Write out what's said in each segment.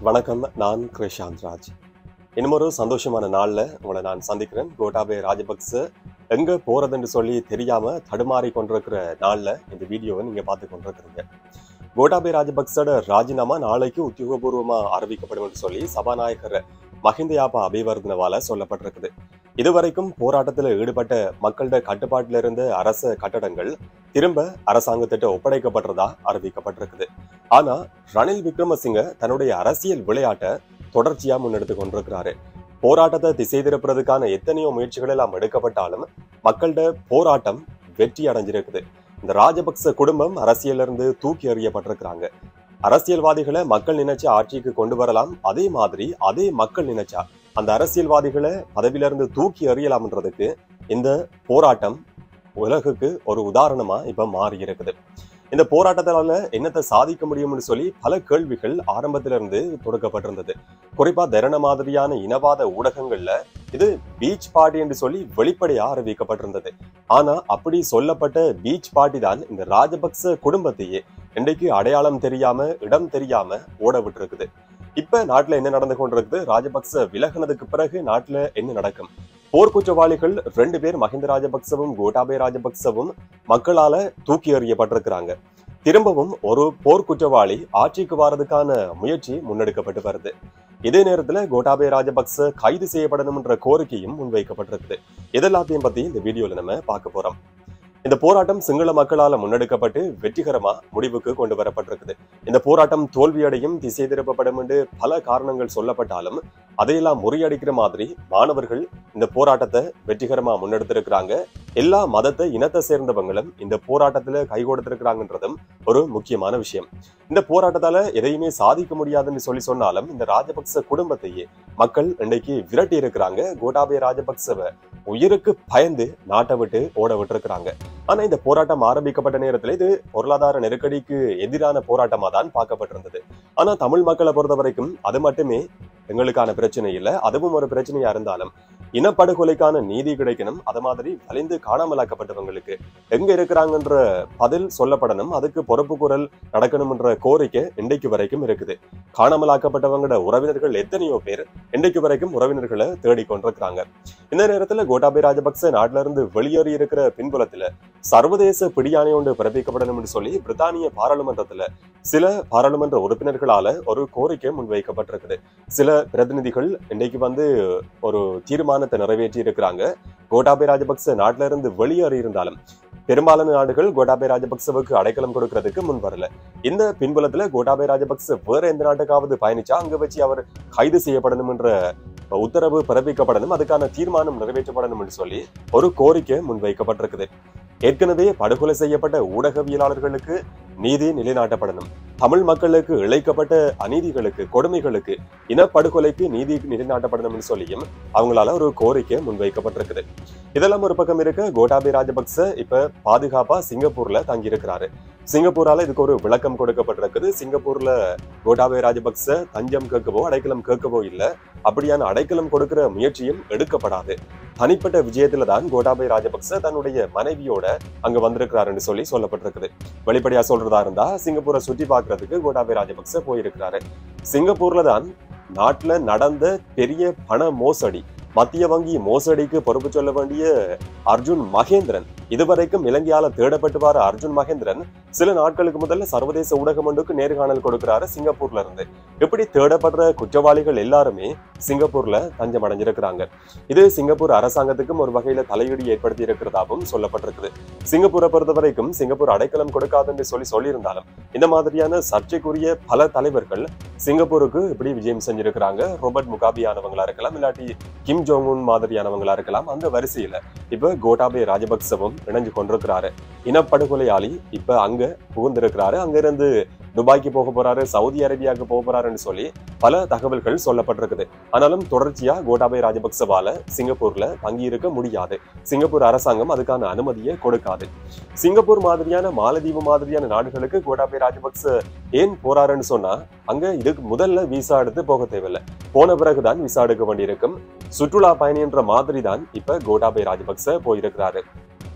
வணக்கம், நான் கிருஷாந்த் ராஜ். இன்னும் ஒரு சந்தோஷமான நாள்ல உங்களை நான் சந்திக்கிறேன். கோட்டாபய ராஜபக்ச எங்க போறதுன்னு சொல்லி தெரியாம தடுமாறி கொண்டிருக்கிற நாள்ல இந்த வீடியோவை நீங்க பார்த்து கொண்டிருக்கிறீங்க. கோட்டாபய ராஜபக்சோட ராஜினாமா நாளைக்கு உத்தியோகபூர்வமா அறிவிக்கப்படும் என்று சொல்லி சபாநாயகர் மஹிந்த அபிவர்தனவால சொல்லப்பட்டிருக்குது. இதுவரைக்கும் போராட்டத்தில் ஈடுபட்ட மக்களோட கட்டுப்பாட்டில இருந்த அரச கட்டடங்கள் திரும்ப அரசாங்கத்திட்ட ஒப்படைக்கப்பட்டதா அறிவிக்கப்பட்டிருக்குது. ஆனா ரணில் விக்ரமசிங்க தன்னுடைய அரசியல் விளையாட்டை தொடர்ச்சியா முன்னெடுத்து கொண்டிருக்கிறாரு. போராட்டத்தை திசை திருப்புறதுக்கான எத்தனையோ முயற்சிகள் எல்லாம் எடுக்கப்பட்டாலும் மக்களோட போராட்டம் வெற்றி அடைஞ்சிருக்குது. இந்த ராஜபக்ச குடும்பம் அரசியல இருந்து தூக்கி எறியப்பட்டிருக்கிறாங்க. அரசியல்வாதிகளை மக்கள் நினைச்சா ஆட்சிக்கு கொண்டு வரலாம், அதே மாதிரி அதே மக்கள் நினைச்சா அந்த அரசியல்வாதிகளை பதவியிலிருந்து தூக்கி எறியலாம்ன்றதுக்கு இந்த போராட்டம் உலகுக்கு ஒரு உதாரணமா இப்ப மாறி இருக்குது. இந்த போராட்டத்தால என்னத்தை சாதிக்க முடியும்னு சொல்லி பல கேள்விகள் ஆரம்பத்திலிருந்து தொடுக்கப்பட்டிருந்தது. குறிப்பா தரண மாதிரியான இனவாத ஊடகங்கள்ல இது பீச் பார்ட்டி என்று சொல்லி வெளிப்படையா அறிவிக்கப்பட்டிருந்தது. ஆனா அப்படி சொல்லப்பட்ட பீச் பார்ட்டி தான் இந்த ராஜபக்ச குடும்பத்தையே இன்றைக்கு அடையாளம் தெரியாம இடம் தெரியாம ஓட விட்டு. இப்ப நாட்டுல என்ன நடந்து கொண்டிருக்குது, ராஜபக்ச விலகினதுக்கு பிறகு நாட்டுல என்ன நடக்கும்? போர்க்குற்றவாளிகள் 2 பேர் மஹிந்த ராஜபக்சவும் கோட்டாபய ராஜபக்சவும் மக்களால தூக்கி எறியப்பட்டிருக்கிறாங்க. திரும்பவும் ஒரு போர்க்குற்றவாளி ஆட்சிக்கு வாரதுக்கான முயற்சி முன்னெடுக்கப்பட்டு வருது. இதே நேரத்துல கோட்டாபய ராஜபக்ச கைது செய்யப்படணும் என்ற கோரிக்கையும் முன்வைக்கப்பட்டிருக்குது. இதெல்லாத்தையும் பத்தி இந்த வீடியோல நம்ம பார்க்க போறோம். இந்த போராட்டம் சிங்கள மக்களால முன்னெடுக்கப்பட்டு வெற்றிகரமா முடிவுக்கு கொண்டு வரப்பட்டிருக்குது. இந்த போராட்டம் தோல்வியடையும், திசை திருப்பப்படும் என்று பல காரணங்கள் சொல்லப்பட்டாலும் அதையெல்லாம் முறியடிக்கிற மாதிரி மாணவர்கள் இந்த போராட்டத்தை வெற்றிகரமா முன்னெடுத்திருக்கிறாங்க. எல்லா மதத்தை இனத்தை சேர்ந்தவங்களும் இந்த போராட்டத்துல கை கொடுத்திருக்கிறாங்கன்றதும் ஒரு முக்கியமான விஷயம். இந்த போராட்டத்தால எதையுமே சாதிக்க முடியாதுன்னு சொன்னாலும் இந்த ராஜபக்ச குடும்பத்தையே மக்கள் இன்னைக்கு விரட்டி இருக்கிறாங்க. கோட்டாபய ராஜபக்சவை உயிருக்கு பயந்து நாட்டை விட்டு ஓட விட்டுருக்கிறாங்க. ஆனா இந்த போராட்டம் ஆரம்பிக்கப்பட்ட நேரத்துல இது பொருளாதார நெருக்கடிக்கு எதிரான போராட்டமா தான் பார்க்கப்பட்டிருந்தது. ஆனா தமிழ் மக்களை பொறுத்த வரைக்கும் அது மட்டுமே எங்களுக்கான பிரச்சனை இல்லை, அதுவும் ஒரு பிரச்சனையா இருந்தாலும் இனப்படுகொலைக்கான நீதி கிடைக்கணும், அது மாதிரி வலிந்து காணாமலாக்கப்பட்டவங்களுக்கு எங்க இருக்கிறாங்கன்ற பதில் சொல்லப்படணும், அதுக்கு பொறுப்பு குரல் நடக்கணும்ன்ற கோரிக்கை இன்றைக்கு வரைக்கும் இருக்குது. காணாமலாக்கப்பட்டவங்களோட உறவினர்கள் எத்தனையோ பேர் இன்றைக்கு வரைக்கும் உறவினர்களை தேடிக்கொண்டிருக்கிறாங்க. இந்த நேரத்துல கோட்டாபய ராஜபக்ச நாட்டில இருந்து வெளியேறி இருக்கிற பின்புலத்துல சர்வதேச பிடியாணை ஒன்று பிறப்பிக்கப்படணும் என்று சொல்லி பிரித்தானிய பாராளுமன்றத்துல சில பாராளுமன்ற உறுப்பினர்களால ஒரு கோரிக்கை முன்வைக்கப்பட்டிருக்குது. சில பிரதிநிதிகள் இன்னைக்கு ஒரு தீர்மானத்தை நிறைவேற்றி இருக்கிறாங்க. கோட்டாபய ராஜபக்ச நாட்டில இருந்து வெளியேறி இருந்தாலும் பெரும்பாலான நாடுகள் கோட்டாபய ராஜபக்சவுக்கு அடைக்கலம் கொடுக்கறதுக்கு முன் வரல. இந்த பின்புலத்துல கோட்டாபய ராஜபக்ச வேற எந்த நாட்டுக்காவது பயணிச்சா அங்க வச்சு அவர் கைது செய்யப்படணும் என்ற உத்தரவு பிறப்பிக்கப்படணும், அதுக்கான தீர்மானம் நிறைவேற்றப்படணும் என்று சொல்லி ஒரு கோரிக்கை முன்வைக்கப்பட்டிருக்குது. ஏற்கனவே படுகொலை செய்யப்பட்ட ஊடகவியலாளர்களுக்கு நீதி நிலைநாட்டப்படணும், தமிழ் மக்களுக்கு இழைக்கப்பட்ட அநீதிகளுக்கு, கொடுமைகளுக்கு, இனப்படுகொலைக்கு நீதி நிலைநாட்டப்படணும் சொல்லியும் அவங்களால ஒரு கோரிக்கை முன்வைக்கப்பட்டிருக்குது. இதெல்லாம் ஒரு பக்கம் இருக்க, கோட்டாபய ராஜபக்ச இப்ப பாதுகாப்பா சிங்கப்பூர்ல தங்கி இருக்கிறாரு. சிங்கப்பூரால இதுக்கு ஒரு விளக்கம் கொடுக்கப்பட்டிருக்குது. சிங்கப்பூர்ல கோட்டாபய ராஜபக்ச தஞ்சம் கேட்கவோ அடைக்கலம் கேட்கவோ இல்ல, அப்படியான அடைக்கலம் கொடுக்கிற முயற்சியும் எடுக்கப்படாது. தனிப்பட்ட விஜயத்துல தான் கோட்டாபய ராஜபக்ச தன்னுடைய மனைவியோட அங்க வந்திருக்கிறாருன்னு சொல்லி சொல்லப்பட்டிருக்குது. வெளிப்படையா சொல்றதா இருந்தா சிங்கப்பூரை சுற்றி பார்க்கறதுக்கு கோட்டாபய ராஜபக்ச போயிருக்கிறாரு. சிங்கப்பூர்ல தான் நாட்டுல நடந்த பெரிய பண மோசடி, மத்திய வங்கி மோசடிக்கு பொறுப்பு சொல்ல வேண்டிய அர்ஜுன் மகேந்திரன், இதுவரைக்கும் இலங்கையால தேடப்பட்டு வர அர்ஜுன் மகேந்திரன் சில நாட்களுக்கு முதல்ல சர்வதேச ஊடகம் ஒன்றுக்கு நேர்காணல் கொடுக்கிறாரு சிங்கப்பூர்ல இருந்து. இப்படி தேடப்படுற குற்றவாளிகள் எல்லாருமே சிங்கப்பூர்ல தஞ்சம் அடைஞ்சிருக்கிறாங்க. இது சிங்கப்பூர் அரசாங்கத்துக்கும் ஒரு வகையில தலையீடு ஏற்படுத்தி இருக்கிறதாகவும் சொல்லப்பட்டிருக்குது. சிங்கப்பூரை பொறுத்த வரைக்கும் சிங்கப்பூர் அடைக்கலம் கொடுக்காதுன்னு சொல்லியிருந்தாலும் இந்த மாதிரியான சர்ச்சைக்குரிய பல தலைவர்கள் சிங்கப்பூருக்கு இப்படி விஜயம் செஞ்சிருக்கிறாங்க. ரோபர்ட் முகாபியானவங்களா இருக்கலாம், இல்லாட்டி கிம் ஜோங் உன் மாதிரியானவங்களா இருக்கலாம். அந்த வரிசையில இப்ப கோட்டாபய ராஜபக்சவும் இணைஞ்சு கொண்டிருக்கிறாரு. இனப்படுகொலையாளி இப்ப அங்க புகுந்திருக்கிறாரு. அங்க இருந்து துபாய்க்கு போக போறாரு, சவுதி அரேபியாவுக்கு போக போறாருன்னு சொல்லி பல தகவல்கள் சொல்லப்பட்டிருக்குது. ஆனாலும் தொடர்ச்சியா கோட்டாபய ராஜபக்சவால சிங்கப்பூர்ல தங்கி இருக்க முடியாது. சிங்கப்பூர் அரசாங்கம் அதுக்கான அனுமதியை கொடுக்காது. சிங்கப்பூர் மாதிரியான, மாலத்தீவு மாதிரியான நாடுகளுக்கு கோட்டாபய ராஜபக்ச ஏன் போறாருன்னு சொன்னா அங்க இதுக்கு முதல்ல விசா எடுத்து போக தேவையில்லை, போன பிறகுதான் விசா எடுக்க வேண்டியிருக்கும். சுற்றுலா பயணி என்ற மாதிரி தான் இப்ப கோட்டாபய ராஜபக்ச போயிருக்கிறாரு.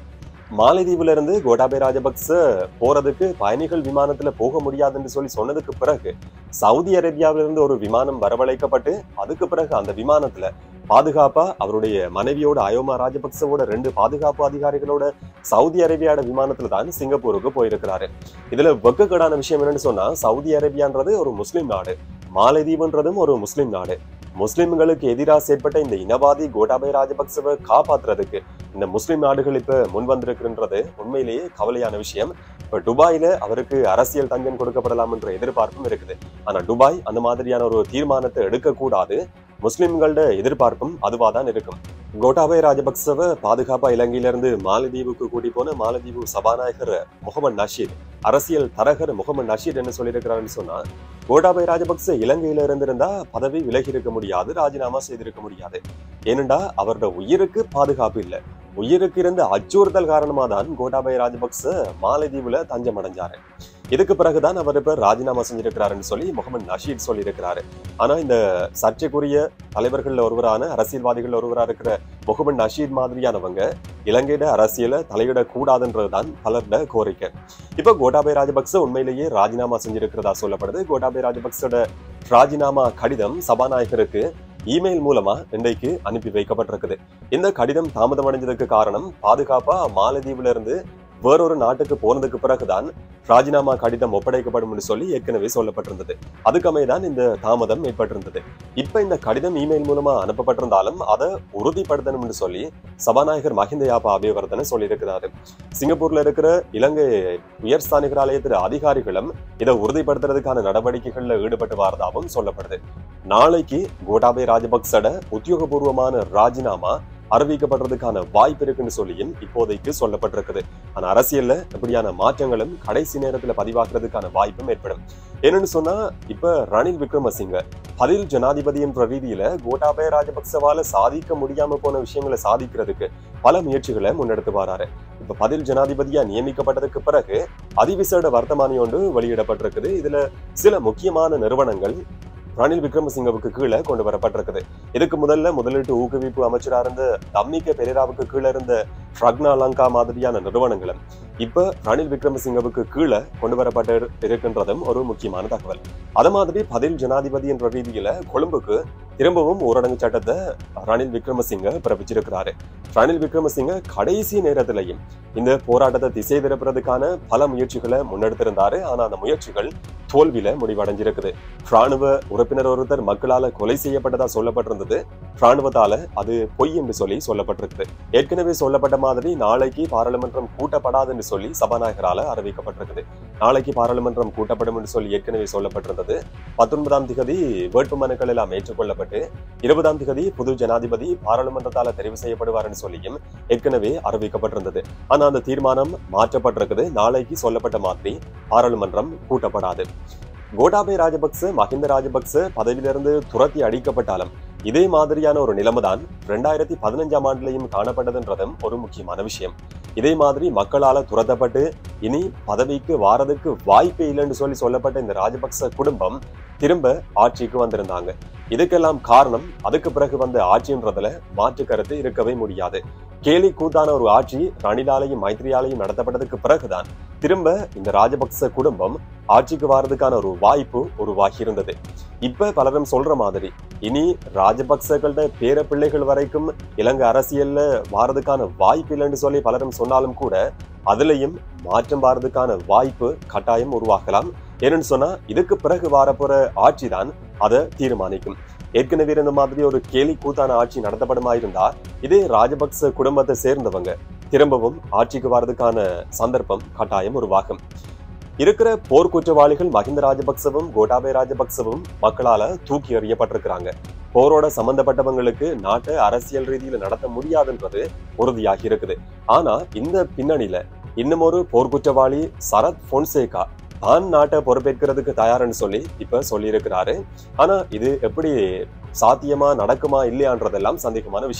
மாலைதீவுல இருந்து கோட்டாபய ராஜபக்ச போறதுக்கு பயணிகள் விமானத்துல போக முடியாதுன்னு சொல்லி சொன்னதுக்கு பிறகு சவுதி அரேபியாவிலிருந்து ஒரு விமானம் வரவழைக்கப்பட்டு அதுக்கு பிறகு அந்த விமானத்துல பாதுகாப்பா அவருடைய மனைவியோட அயோமா ராஜபக்சவோட 2 பாதுகாப்பு அதிகாரிகளோட சவுதி அரேபியாவோட விமானத்துல தான் சிங்கப்பூருக்கு போயிருக்கிறாரு. இதுல வெக்கக்கேடான விஷயம் என்னன்னு சொன்னா, சவுதி அரேபியான்றது ஒரு முஸ்லிம் நாடு, மாலைதீவுன்றதும் ஒரு முஸ்லிம் நாடு. முஸ்லிம்களுக்கு எதிராக செயற்பட்ட இந்த இனவாதி கோட்டாபய ராஜபக்சவை காப்பாத்துறதுக்கு இந்த முஸ்லிம் நாடுகள் இப்ப முன் வந்திருக்குன்றது உண்மையிலேயே கவலையான விஷயம். இப்ப துபாயில அவருக்கு அரசியல் தஞ்சம் கொடுக்கப்படலாம் என்ற எதிர்பார்ப்பும் இருக்குது. ஆனா துபாய் அந்த மாதிரியான ஒரு தீர்மானத்தை எடுக்கக்கூடாது. முஸ்லிம்களோட எதிர்பார்ப்பும் அதுவாதான் இருக்கும். கோட்டாபய ராஜபக்சவை பாதுகாப்பா இலங்கையிலிருந்து மாலத்தீவுக்கு கூட்டி போன மாலத்தீவு சபாநாயகர் முகமது நஷீத், அரசியல் தரகர் முகமது நஷீத் என்ன சொல்லியிருக்கிறாருன்னு சொன்னா, கோட்டாபய ராஜபக்ச இலங்கையில இருந்திருந்தா பதவி விலகி இருக்க முடியாது, ராஜினாமா செய்திருக்க முடியாது. ஏனென்றா அவரோட உயிருக்கு பாதுகாப்பு இல்லை. உயிருக்கு இருந்த அச்சுறுத்தல் காரணமா தான் கோட்டாபய ராஜபக்ச மாலத்தீவுல தஞ்சம் அடைஞ்சாரு. இதுக்கு பிறகுதான் அவர் இப்ப ராஜினாமா செஞ்சிருக்கிறாருன்னு சொல்லி முகமது நஷீத் சொல்லியிருக்கிறாரு. ஆனா இந்த சர்ச்சைக்குரிய தலைவர்கள் ஒருவரான அரசியல்வாதிகள் ஒருவரா இருக்கிற முகமது நஷீத் மாதிரியானவங்க இலங்கையிட அரசியல தலையிட கூடாதுன்றதுதான் பலரோட கோரிக்கை. இப்ப கோட்டாபய ராஜபக்ச உண்மையிலேயே ராஜினாமா செஞ்சிருக்கிறதா சொல்லப்படுது. கோட்டாபய ராஜபக்சோட ராஜினாமா கடிதம் சபாநாயகருக்கு இமெயில் மூலமா இன்றைக்கு அனுப்பி வைக்கப்பட்டிருக்குது. இந்த கடிதம் தாமதம் அடைஞ்சதுக்கு காரணம், பாதுகாப்பா மாலத்தீவுல இருந்து வேறொரு நாட்டுக்கு போனதுக்கு பிறகுதான் ராஜினாமா கடிதம் ஒப்படைக்கப்படும் சொல்லி ஏற்கனவே சொல்லப்பட்டிருந்தது. அதுக்கமைதான் இந்த தாமதம் ஏற்பட்டிருந்தது. இப்ப இந்த கடிதம் இமெயில் மூலமா அனுப்பப்பட்டிருந்தாலும் அதை உறுதிப்படுத்தணும் சொல்லி சபாநாயகர் மஹிந்த யாப்பா அபிவர்தன சொல்லியிருக்கிறாரு. சிங்கப்பூர்ல இருக்கிற இலங்கை உயர்ஸ்தானிகர் ஆலயத்தின் அதிகாரிகளும் இதை உறுதிப்படுத்துறதுக்கான நடவடிக்கைகள்ல ஈடுபட்டு வரதாகவும் சொல்லப்படுது. நாளைக்கு கோட்டாபய ராஜபக்சோட உத்தியோகபூர்வமான ராஜினாமா அறிவிக்கப்படுறதுக்கான வாய்ப்பு இருக்குன்னு சொல்லியும் இப்போதைக்கு சொல்லப்பட்டிருக்குது. ஆனா அரசியல்ல இப்படியான மாற்றங்களும் கடைசி நேரத்துல பதிவாக்குறதுக்கான வாய்ப்பும் ஏற்படும். என்னன்னு சொன்னா, இப்ப ரணில் விக்ரமசிங்க பதில் ஜனாதிபதி என்ற ரீதியில கோட்டாபய ராஜபக்சவால சாதிக்க முடியாம போன விஷயங்களை சாதிக்கிறதுக்கு பல முயற்சிகளை முன்னெடுத்து வராரு. இப்ப பதில் ஜனாதிபதியா நியமிக்கப்பட்டதுக்கு பிறகு அதிவிசேட வர்த்தமானி ஒன்று வெளியிடப்பட்டிருக்குது. இதுல சில முக்கியமான நிறுவனங்கள் ரணில் விக்ரமசிங்கவுக்கு கீழே கொண்டு வரப்பட்டிருக்குது. இதுக்கு முதலீட்டு ஊக்குவிப்பு அமைச்சரா இருந்த தம்மிக்க பெரேராவுக்கு கீழே இருந்த ஃப்ரக்னா லங்கா மாதிரியான நிறுவனங்களும் இப்ப ரணில் விக்ரமசிங்கவுக்கு கீழே கொண்டு வரப்பட்டு இருக்கின்றதும் ஒரு முக்கியமான தகவல். அது மாதிரி பதில் ஜனாதிபதி என்ற ரீதியில கொழும்புக்கு திரும்பவும் ஊரடங்கு சட்டத்தை ரணில் விக்ரமசிங்க பிறப்பிச்சிருக்கிறாரு. ரணில் விக்ரமசிங்க கடைசி நேரத்திலையும் இந்த போராட்டத்தை திசை திருப்புறதுக்கான பல முயற்சிகளை முன்னெடுத்திருந்தாரு. ஆனா அந்த முயற்சிகள் தோல்வியில முடிவடைஞ்சிருக்குது. ராணுவ உறுப்பினர் ஒருத்தர் மக்களால கொலை செய்யப்பட்டதா சொல்லப்பட்டிருந்தது. ராணுவத்தால அது பொய் என்று சொல்லி சொல்லப்பட்டிருக்கு. ஏற்கனவே சொல்லப்பட்ட மாதிரி நாளைக்கு பாராளுமன்றம் கூட்டப்படாது என்று சொல்லி சபாநாயகரால அறிவிக்கப்பட்டிருக்குது. நாளைக்கு பாராளுமன்றம் கூட்டப்படும் என்று சொல்லி ஏற்கனவே சொல்லப்பட்டிருந்தது. 19ஆம் தேதி வேட்புமனுக்கள் எல்லாம் ஏற்றுக்கொள்ளப்பட்டு 20ஆம் தேதி புது ஜனாதிபதி பாராளுமன்றத்தால தெரிவு செய்யப்படுவார் என்று சொல்லியும் ஏற்கனவே அறிவிக்கப்பட்டிருந்தது. ஆனா அந்த தீர்மானம் மாற்றப்பட்டிருக்குது. நாளைக்கு சொல்லப்பட்ட மாதிரி பாராளுமன்றம் கூட்டப்படாது. கோட்டாபய ராஜபக்ச மஹிந்த ராஜபக்ச பதவியிலிருந்து துரத்தி அடிக்கப்பட்டாலும் இதே மாதிரியான ஒரு நிலைமைதான் 2015ஆம் ஆண்டுலையும் காணப்பட்டதுன்றதும் ஒரு முக்கியமான விஷயம். இதே மாதிரி மக்களால துரத்தப்பட்டு இனி பதவிக்கு வாரதுக்கு வாய்ப்பே இல்லைன்னு சொல்லப்பட்ட இந்த ராஜபக்ச குடும்பம் திரும்ப ஆட்சிக்கு வந்திருந்தாங்க. இதுக்கெல்லாம் காரணம் அதுக்கு பிறகு வந்த ஆட்சின்றதுல மாற்று கருத்து இருக்கவே முடியாது. கேலி கூத்தான ஒரு ஆட்சி ரணிலாலையும் மைத்ரியாலையும் நடத்தப்பட்டதுக்கு பிறகுதான் திரும்ப இந்த ராஜபக்ச குடும்பம் ஆட்சிக்கு வாரதுக்கான ஒரு வாய்ப்பு உருவாகி இருந்தது. இப்ப பலரும் சொல்ற மாதிரி இனி ராஜபக்சர்களோட பேர பிள்ளைகள் வரைக்கும் இலங்கை அரசியல்ல வாரதுக்கான வாய்ப்பு இல்லைன்னு சொல்லி பலரும் சொன்னாலும் கூட அதுலயும் மாற்றம் வாரதுக்கான வாய்ப்பு கட்டாயம் உருவாகலாம். ஏன்னு சொன்னா இதுக்கு பிறகு வாரப்போற ஆட்சி தான் அதை தீர்மானிக்கும். ஏற்கனவே இருந்த மாதிரி ஒரு கேலி கூத்தான ஆட்சி நடத்தப்படுமா இருந்தா இதே ராஜபக்ச குடும்பத்தை சேர்ந்தவங்க திரும்பவும் ஆட்சிக்கு வர்றதுக்கான சந்தர்ப்பம் கட்டாயம் உருவாகும். இருக்கிற போர் குற்றவாளிகள் மஹிந்த ராஜபக்சவும் கோட்டாபய ராஜபக்சவும் மக்களால தூக்கி எறியப்பட்டிருக்கிறாங்க. போரோட சம்பந்தப்பட்டவங்களுக்கு நாட்டை அரசியல் ரீதியில நடத்த முடியாதுன்றது உறுதியாகி இருக்குது. ஆனா இந்த பின்னணியில இன்னும் ஒரு போர் குற்றவாளி சரத் பொன்சேகா தான் நாட்டை பொறுப்பேற்கிறதுக்கு தயார்னு சொல்லி இப்ப சொல்லி இருக்கிறாரு. ஆனா இது எப்படி சாத்தியமா நடக்குமா இல்லையான்றதெல்லாம் சந்தேகமான விஷயம்.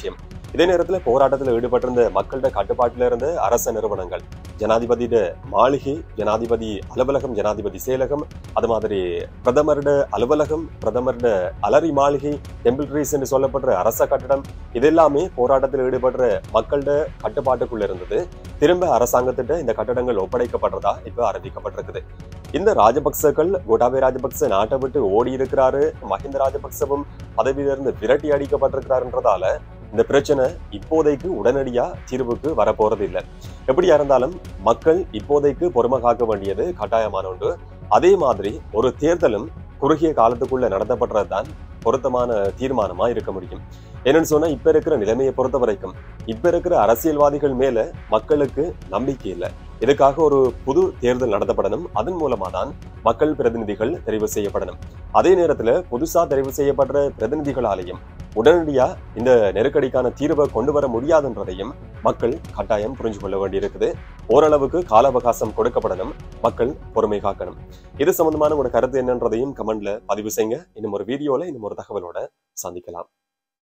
இதே நேரத்தில் போராட்டத்தில் ஈடுபட்டிருந்த மக்களிட கட்டுப்பாட்டில இருந்த அரச நிறுவனங்கள், ஜனாதிபதியிட மாளிகை, ஜனாதிபதி அலுவலகம், ஜனாதிபதி செயலகம், அது மாதிரி பிரதமரிட அலுவலகம், பிரதமரிட அலரி மாளிகை, டெம்பிள் ட்ரீஸ் என்று சொல்லப்படுற அரச கட்டடம், இதெல்லாமே போராட்டத்தில் ஈடுபடுற மக்களிட கட்டுப்பாட்டுக்குள்ள இருந்தது. திரும்ப அரசாங்கத்திட்ட இந்த கட்டடங்கள் ஒப்படைக்கப்படுறதா இப்ப அறிவிக்கப்பட்டிருக்குது. இந்த ராஜபக்சர்கள், கோட்டாபய ராஜபக்ச நாட்டை விட்டு ஓடி இருக்கிறாரு, மஹிந்த ராஜபக்சவும் பதவியிலிருந்து விரட்டி அடிக்கப்பட்டிருக்கிறாருன்றதால இந்த பிரச்சனை இப்போதைக்கு உடனடியா தீர்வுக்கு வரப்போறது இல்லை. எப்படியா இருந்தாலும் மக்கள் இப்போதைக்கு பொறுமை காக்க வேண்டியது கட்டாயமான ஒன்று. அதே மாதிரி ஒரு தேர்தலும் குறுகிய காலத்துக்குள்ள நடத்தப்படுறதுதான் பொருத்தமான தீர்மானமா இருக்க முடியும். என்னன்னு சொன்னா, இப்ப இருக்கிற நிலைமையை பொறுத்த வரைக்கும் இப்ப இருக்கிற அரசியல்வாதிகள் மேல மக்களுக்கு நம்பிக்கை இல்லை. இதுக்காக ஒரு புது தேர்தல் நடத்தப்படணும். அதன் மூலமா தான் மக்கள் பிரதிநிதிகள் தெரிவு செய்யப்படணும். அதே நேரத்துல புதுசா தெரிவு செய்யப்படுற பிரதிநிதிகளாலையும் உடனடியா இந்த நெருக்கடிக்கான தீர்வை கொண்டு வர முடியாதுன்றதையும் மக்கள் கட்டாயம் புரிஞ்சு கொள்ள வேண்டியிருக்குது. ஓரளவுக்கு கால அவகாசம் கொடுக்கப்படணும். மக்கள் பொறுமை காக்கணும். இது சம்பந்தமான ஒரு கருத்து என்னன்றதையும் கமெண்ட்ல பதிவு செய்யுங்க. இன்னும் ஒரு வீடியோல இன்னும் ஒரு தகவலோட சந்திக்கலாம்.